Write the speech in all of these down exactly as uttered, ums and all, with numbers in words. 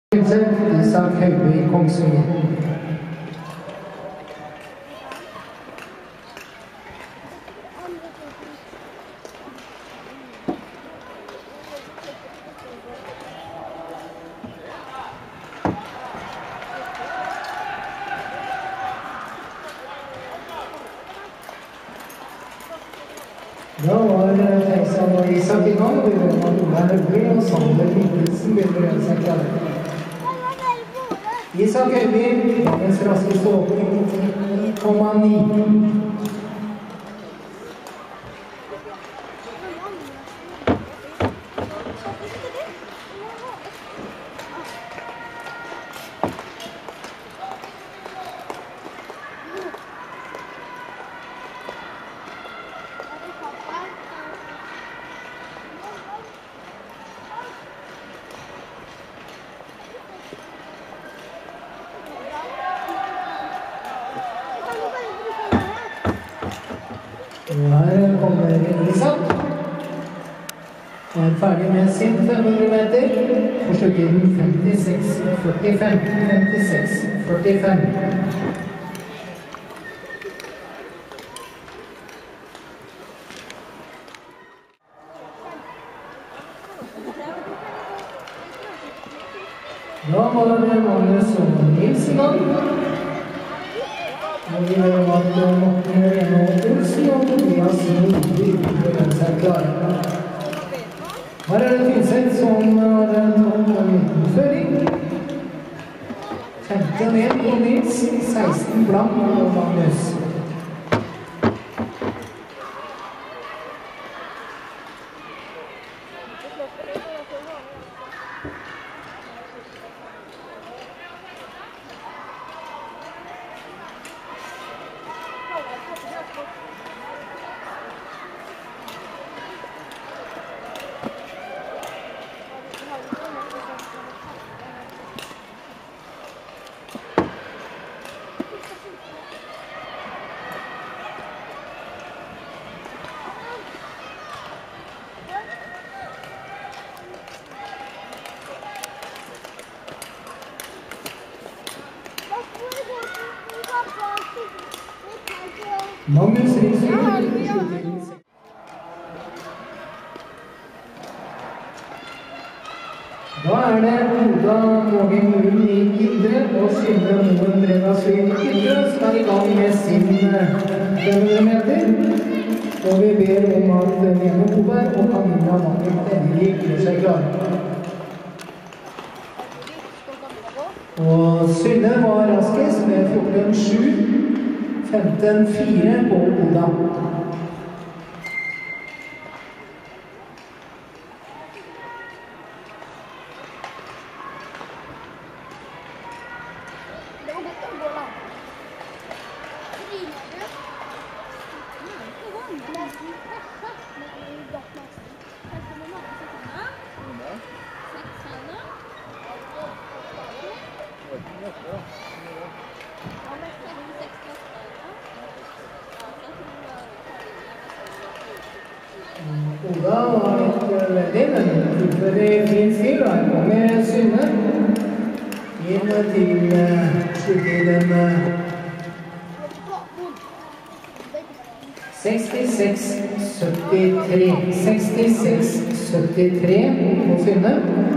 Isak Høyby Kongsvinger. Da var Theisa og Isak i gang, og vi var Ola Høyby og Sander Mikkelsen begynner å gjøre seg klare. Isak Høyby, dagens raskeste åpning, ti komma ni. Og her kommer Isak. Er ferdig med sin fem hundre meter. Forsøker den femtiseks førtifem. femtiseks førtifem. Da var det Magnus og Nils i gang. Og vi har valgt å Morten Rene og Olsen, og Tobias Nordby for den seg klare. Her er det Tynset som har tatt en utenføring. femten ned på Nils, seksten blank og Magnus. Magnus Riksrud. Da er det Oda Mågen Rund i Indre og Synne Moen Bredasvin Indre som er i gang med sin fem hundre meter. Og vi ber om at Lene Oberg og Camilla Magnus endelig gjør seg klare. Og Synne var raskest med fjorten sju. femten fire på Oda. Oda var litt veldig, men fullfører i fin stil, og her kommer Synne inn til sluttiden sekstiseks syttitre. sekstiseks syttitre på Synne.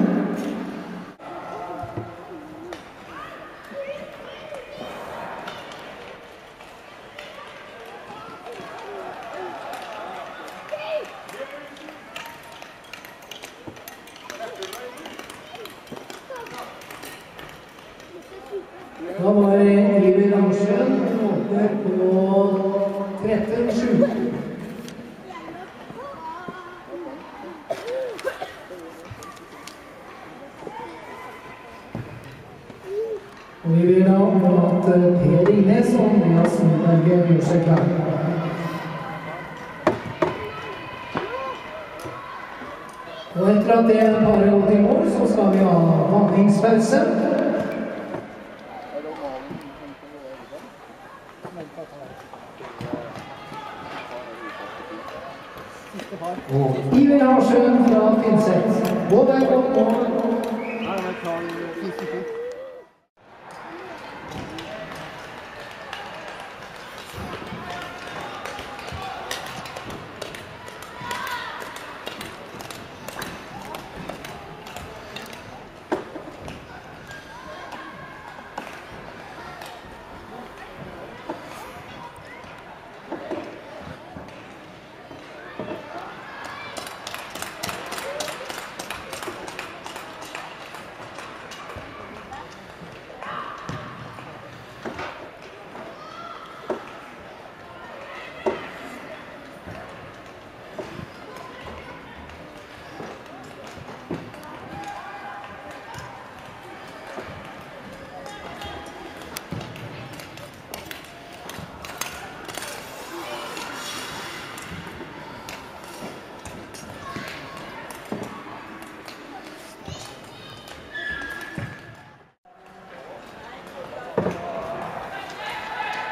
Da var Iver Arsjøen åpner på tretten sju. Og vi vil da at Per Ines og Andreas Nordberg gjør seg klar. Og etter at det bare er gått i mål, så skal vi ha vanningspause. Og Iver Arsjøen fra Tynset. Både godt mål.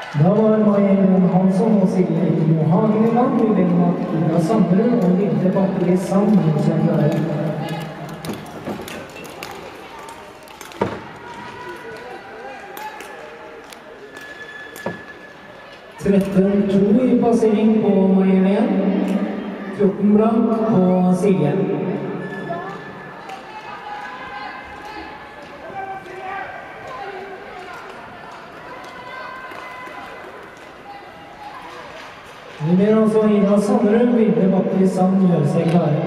Da var Marianne Hansson og Silje Rikmo Hagen i gang. Vi ber om at Ida Sandrud og Lille Batteri Sand er klare. tretten to i passering på Marianne. fjorten blank på Silje. Vi ber altså Ida Sandrud, Vilde Batteri Sand gjøre seg klare.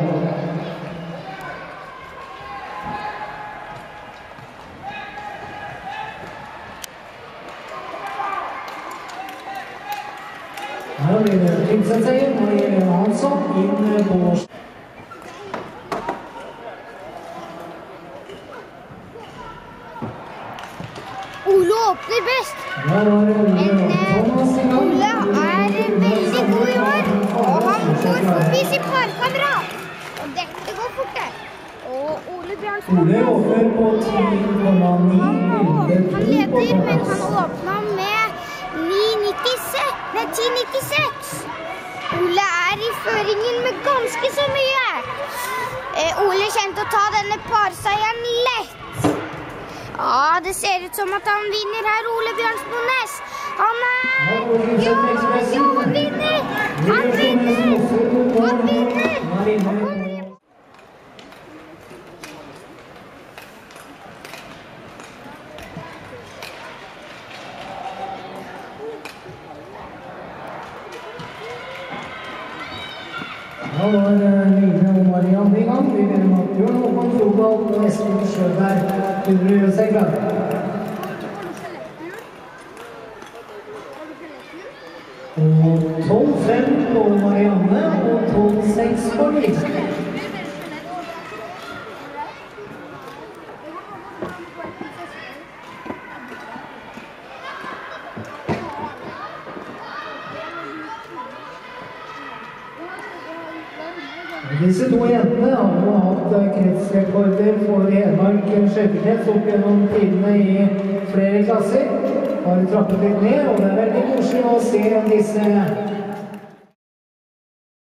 Her blir det Prinsesseien og Marianne Hansson inn på Ole åpner best. Men Ole er veldig god i år, og han går forbi sin parkamerat. Og dette går fort der. Og Ole Bjørnsen Ole åpner på ti komma ni. Han leder, men han åpna med ti nittiseks. Ole er i føringen med ganske så mye. Eh, Ole kjente å ta denne parseieren lett. Ja, det ser ut som at han vinner her, Ole Bjørnsmones. Han er... Ja, ja, han vinner! Han vinner! Han vinner! Da var Line og Marianne i gang. Vi ber om at Bjørn Håkon Frodal og Espen Sjøberg kunne gjøre seg klare. Og tolv fem på Marianne og tolv seks på Lise. Disse to jentene har jo hatt kretsrekorder for Hedmark skjøttekrets opp gjennom tidene i flere klasser. Har trappet litt ned, og det er veldig koselig å se disse